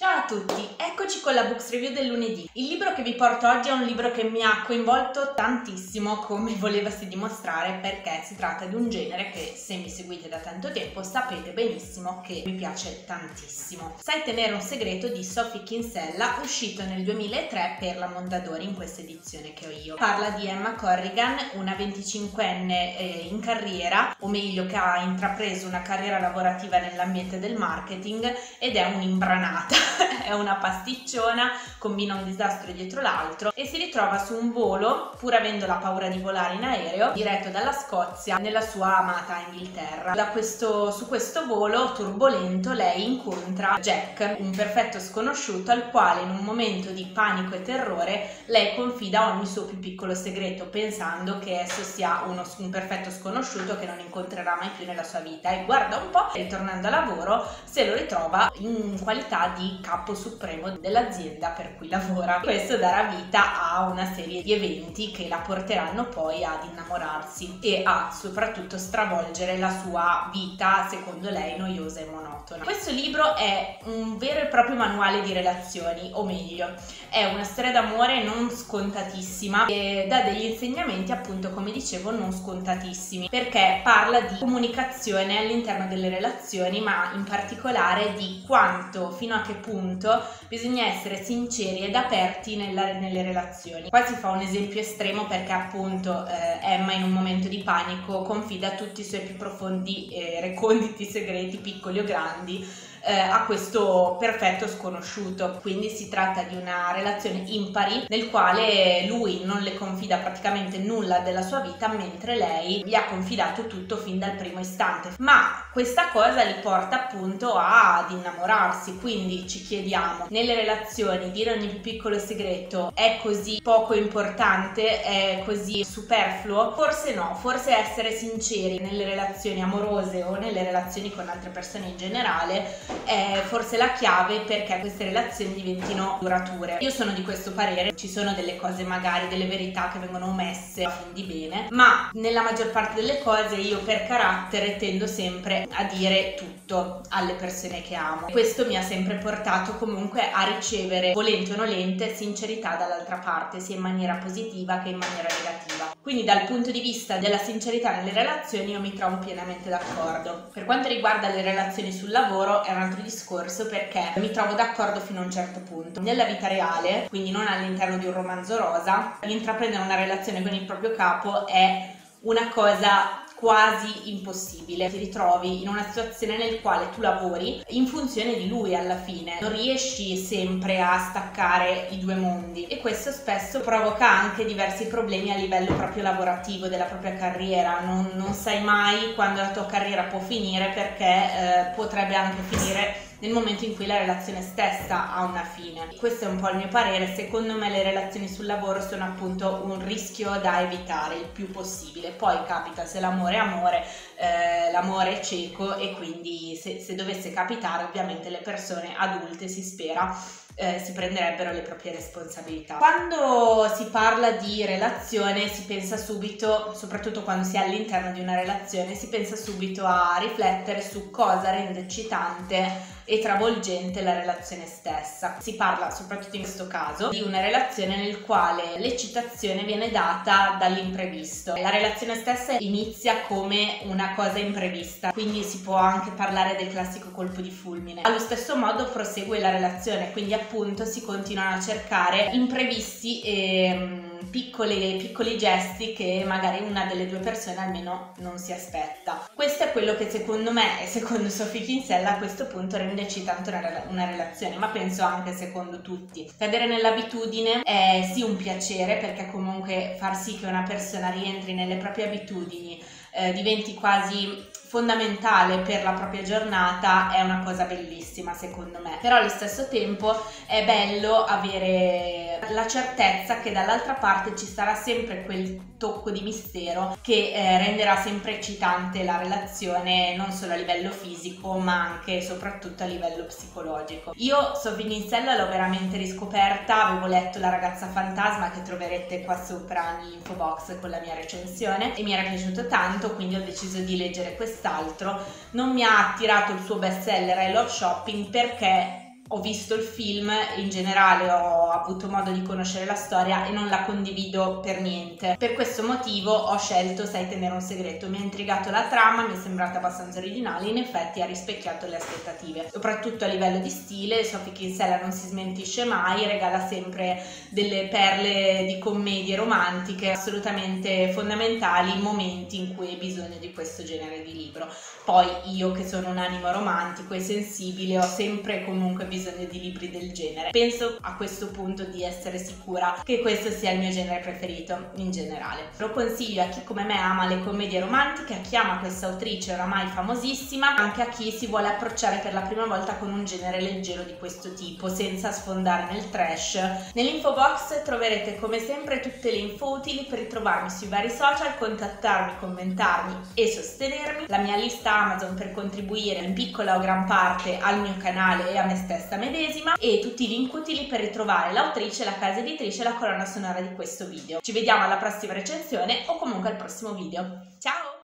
Ciao a tutti, eccoci con la Books Review del lunedì. Il libro che vi porto oggi è un libro che mi ha coinvolto tantissimo, come volevasi dimostrare, perché si tratta di un genere che, se mi seguite da tanto tempo, sapete benissimo che mi piace tantissimo. Sai tenere un segreto di Sophie Kinsella, uscito nel 2003 per la Mondadori in questa edizione che ho io. Parla di Emma Corrigan, una 25enne in carriera, o meglio che ha intrapreso una carriera lavorativa nell'ambiente del marketing ed è un'imbranata. È una pasticciona, combina un disastro dietro l'altro e si ritrova su un volo, pur avendo la paura di volare in aereo, diretto dalla Scozia nella sua amata Inghilterra. Su questo volo turbolento lei incontra Jack, un perfetto sconosciuto al quale in un momento di panico e terrore lei confida ogni suo più piccolo segreto, pensando che esso sia un perfetto sconosciuto che non incontrerà mai più nella sua vita, e guarda un po', ritornando a lavoro, se lo ritrova in qualità di capo supremo dell'azienda per cui lavora. Questo darà vita a una serie di eventi che la porteranno poi ad innamorarsi e a soprattutto stravolgere la sua vita, secondo lei, noiosa e monotona. Questo libro è un vero e proprio manuale di relazioni, o meglio, è una storia d'amore non scontatissima e dà degli insegnamenti, appunto, come dicevo, non scontatissimi, perché parla di comunicazione all'interno delle relazioni, ma in particolare di quanto, fino a che punto bisogna essere sinceri ed aperti nelle relazioni. Qua si fa un esempio estremo perché appunto Emma, in un momento di panico, confida tutti i suoi più profondi e reconditi segreti, piccoli o grandi, a questo perfetto sconosciuto. Quindi si tratta di una relazione impari nel quale lui non le confida praticamente nulla della sua vita, mentre lei gli ha confidato tutto fin dal primo istante. Ma questa cosa li porta appunto ad innamorarsi. Quindi ci chiediamo, nelle relazioni dire ogni più piccolo segreto è così poco importante, è così superfluo? Forse no, forse essere sinceri nelle relazioni amorose o nelle relazioni con altre persone in generale è forse la chiave perché queste relazioni diventino durature. Io sono di questo parere, ci sono delle cose, magari delle verità che vengono omesse a fin di bene, ma nella maggior parte delle cose io per carattere tendo sempre a dire tutto alle persone che amo. Questo mi ha sempre portato comunque a ricevere, volente o nolente, sincerità dall'altra parte, sia in maniera positiva che in maniera negativa. Quindi dal punto di vista della sincerità nelle relazioni io mi trovo pienamente d'accordo. Per quanto riguarda le relazioni sul lavoro è un altro discorso, perché mi trovo d'accordo fino a un certo punto. Nella vita reale, quindi non all'interno di un romanzo rosa, intraprendere una relazione con il proprio capo è una cosa quasi impossibile. Ti ritrovi in una situazione nel quale tu lavori in funzione di lui alla fine, non riesci sempre a staccare i due mondi e questo spesso provoca anche diversi problemi a livello proprio lavorativo della propria carriera. Non sai mai quando la tua carriera può finire, perché potrebbe anche finire nel momento in cui la relazione stessa ha una fine. Questo è un po' il mio parere. Secondo me le relazioni sul lavoro sono appunto un rischio da evitare il più possibile. Poi capita, se l'amore è amore, l'amore è cieco, e quindi se dovesse capitare, ovviamente le persone adulte, si spera, si prenderebbero le proprie responsabilità. Quando si parla di relazione si pensa subito, soprattutto quando si è all'interno di una relazione, si pensa subito a riflettere su cosa rende eccitante e travolgente la relazione stessa. Si parla, soprattutto in questo caso, di una relazione nel quale l'eccitazione viene data dall'imprevisto. La relazione stessa inizia come una cosa imprevista, quindi si può anche parlare del classico colpo di fulmine. Allo stesso modo prosegue la relazione, quindi appunto si continuano a cercare imprevisti e piccoli gesti che magari una delle due persone almeno non si aspetta. Questo è quello che secondo me e secondo Sophie Kinsella a questo punto rende eccitante una relazione, ma penso anche secondo tutti. Cadere nell'abitudine è sì un piacere, perché comunque far sì che una persona rientri nelle proprie abitudini diventi quasi fondamentale per la propria giornata è una cosa bellissima secondo me, però allo stesso tempo è bello avere la certezza che dall'altra parte ci sarà sempre quel tocco di mistero che renderà sempre eccitante la relazione, non solo a livello fisico ma anche e soprattutto a livello psicologico. Io Sophie Kinsella l'ho veramente riscoperta, avevo letto La ragazza fantasma, che troverete qua sopra nell'info box con la mia recensione, e mi era piaciuto tanto, quindi ho deciso di leggere quest'altro. Non mi ha attirato il suo bestseller I Love Shopping perché ho visto il film, in generale ho avuto modo di conoscere la storia e non la condivido per niente. Per questo motivo ho scelto Sai tenere un segreto. Mi ha intrigato la trama, mi è sembrata abbastanza originale, in effetti ha rispecchiato le aspettative, soprattutto a livello di stile. Sophie Kinsella non si smentisce mai, regala sempre delle perle di commedie romantiche assolutamente fondamentali in momenti in cui hai bisogno di questo genere di libro. Poi io, che sono un animo romantico e sensibile, ho sempre comunque bisogno di libri del genere. Penso a questo punto di essere sicura che questo sia il mio genere preferito in generale. Lo consiglio a chi come me ama le commedie romantiche, a chi ama questa autrice oramai famosissima, anche a chi si vuole approcciare per la prima volta con un genere leggero di questo tipo, senza sfondare nel trash. Nell'info box troverete come sempre tutte le info utili per ritrovarmi sui vari social, contattarmi, commentarmi e sostenermi, la mia lista Amazon per contribuire in piccola o gran parte al mio canale e a me stessa medesima, e tutti i link utili per ritrovare l'autrice, la casa editrice e la colonna sonora di questo video. Ci vediamo alla prossima recensione o comunque al prossimo video. Ciao!